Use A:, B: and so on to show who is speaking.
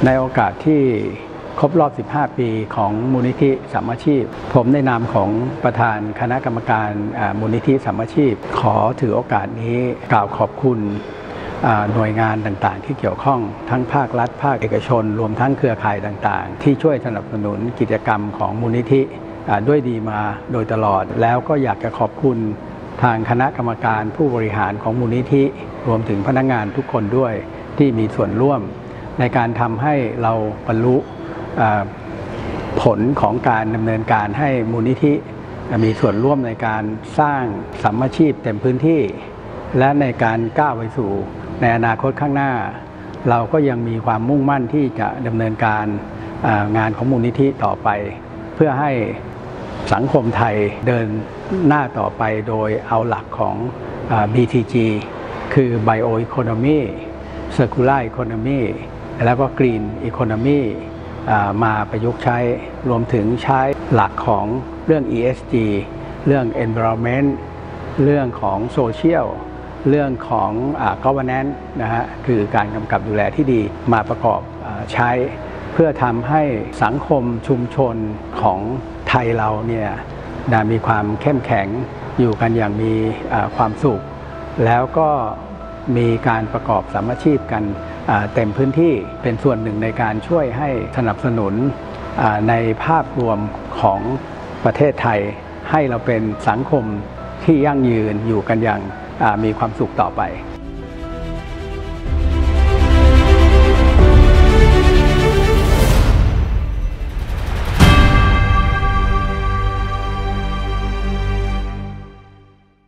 A: ในโอกาสที่ครบรอบ 15 ปีของมูลนิธิสามัคชีพผมในนามของประธานคณะกรรมการมูลนิธิสามัคชีพขอถือโอกาสนี้กล่าวขอบคุณหน่วยงานต่างๆที่เกี่ยวข้องทั้งภาครัฐภาคเอกชนรวมทั้งเครือข่ายต่างๆที่ช่วยสนับสนุนกิจกรรมของมูลนิธิด้วยดีมาโดยตลอดแล้วก็อยากจะขอบคุณทางคณะกรรมการผู้บริหารของมูลนิธิรวมถึงพนักงานทุกคนด้วยที่มีส่วนร่วมในการทำให้เราบรรลุผลของการดำเนินการให้มูลนิธิมีส่วนร่วมในการสร้างสามัคคีเต็มพื้นที่และในการก้าวไปสู่ในอนาคตข้างหน้าเราก็ยังมีความมุ่งมั่นที่จะดำเนินการงานของมูลนิธิต่อไปเพื่อให้สังคมไทยเดินหน้าต่อไปโดยเอาหลักของ BTG คือ Bioeconomy Circular Economy แล้วก็ Green Economy มาประยุกต์ใช้รวมถึงใช้หลักของเรื่อง ESG เรื่อง Environment เรื่องของ Social เรื่องของ Governance นะฮะคือการกำกับดูแลที่ดีมาประกอบใช้เพื่อทำให้สังคมชุมชนของไทยเราเนี่ยมีความเข้มแข็งอยู่กันอย่างมีความสุขแล้วก็มีการประกอบสามัคคีกันเต็มพื้นที่เป็นส่วนหนึ่งในการช่วยให้สนับสนุนในภาพรวมของประเทศไทยให้เราเป็นสังคมที่ยั่งยืนอยู่กันอย่างมีความสุขต่อไป